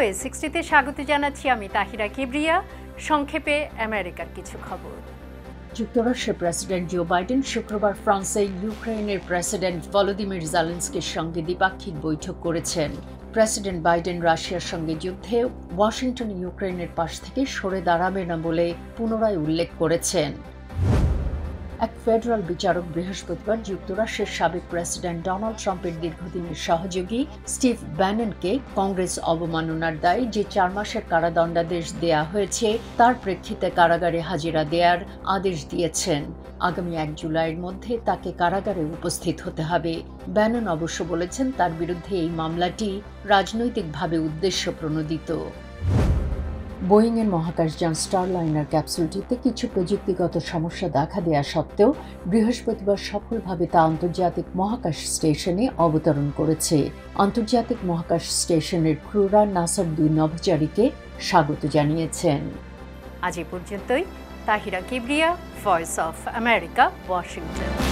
VOA 60 তে স্বাগত জানাচ্ছি আমি তাহিরা কিবরিয়া। সংক্ষেপে আমেরিকার কিছু খবর। যুক্তরাষ্ট্রের প্রেসিডেন্ট জো বাইডেন শুক্রবার ফ্রান্সে ইউক্রেনের প্রেসিডেন্ট ভলোদিমির জেলেনস্কির সঙ্গে দ্বিপাক্ষিক বৈঠক করেছেন। প্রেসিডেন্ট বাইডেন রাশিয়ার সঙ্গে যুদ্ধে ওয়াশিংটন ইউক্রেনের পাশ থেকে সরে দাঁড়াবে না বলে পুনরায় উল্লেখ করেছেন। এক ফেডারাল বিচারক বৃহস্পতিবার যুক্তরাষ্ট্রের সাবেক প্রেসিডেন্ট ডোনাল্ড ট্রাম্পের দীর্ঘদিনের সহযোগী স্টিভ ব্যাননকে কংগ্রেস অবমাননার দায়ে যে 4 মাসের কারাদণ্ডাদেশ দেয়া হয়েছে তার প্রেক্ষিতে কারাগারে হাজিরা দেওয়ার আদেশ দিয়েছেন। আগামী 1 জুলাইয়ের মধ্যে তাকে কারাগারে উপস্থিত হতে হবে। ব্যানন অবশ্য বলেছেন তার বিরুদ্ধে এই মামলাটি রাজনৈতিকভাবে উদ্দেশ্যপ্রণোদিত। বোয়িংয়ের মহাকাশযান স্টারলাইনার ক্যাপসুলটিতে কিছু প্রযুক্তিগত সমস্যা দেখা দেওয়া সত্ত্বেও বৃহস্পতিবার সফলভাবে তা আন্তর্জাতিক মহাকাশ স্টেশনে অবতরণ করেছে। আন্তর্জাতিক মহাকাশ স্টেশনের ক্রুরা নাসার 2 নভোচারীকে স্বাগত জানিয়েছেন। আজ এ পর্যন্তই। Tahira Kibria, voice of America, Washington.